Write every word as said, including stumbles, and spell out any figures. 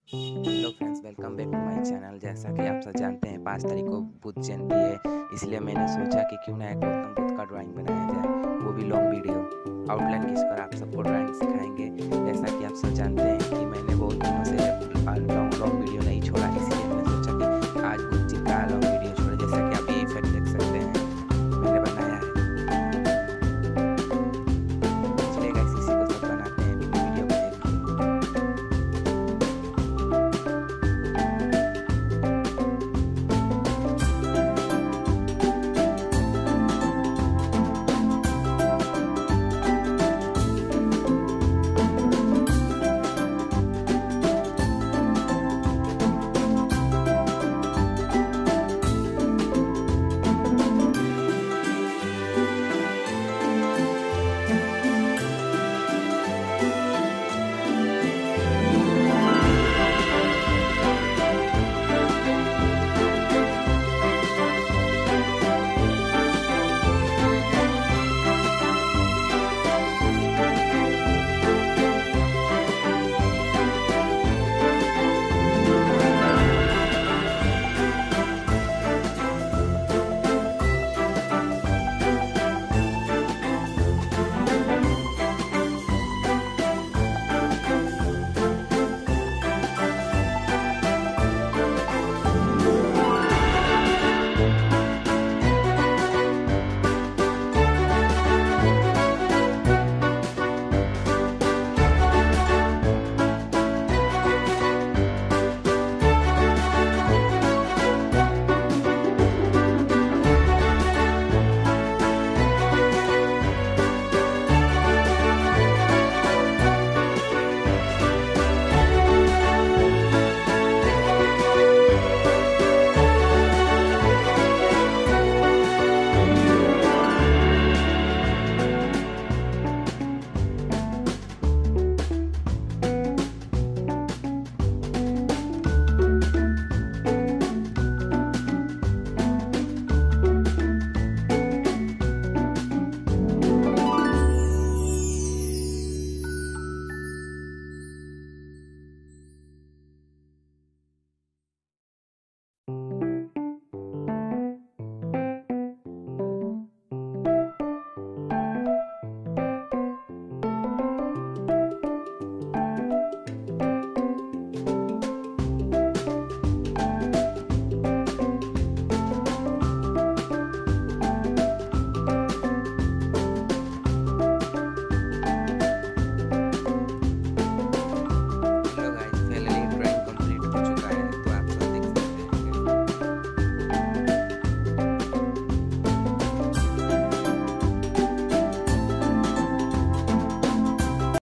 Hello friends, welcome back to my channel. जैसा कि आप सब जानते हैं, पाँच तारीख को बुद्ध जयंती है, इसलिए मैंने सोचा कि क्यों ना एक गौतम बुद्ध का ड्राइंग बनाया जाए, वो भी लॉन्ग वीडियो। आउटलाइन खींचकर आप सबको ड्राइंग सिखाएंगे। जैसा कि आप सब जानते हैं कि मैंने बहुत दिनों से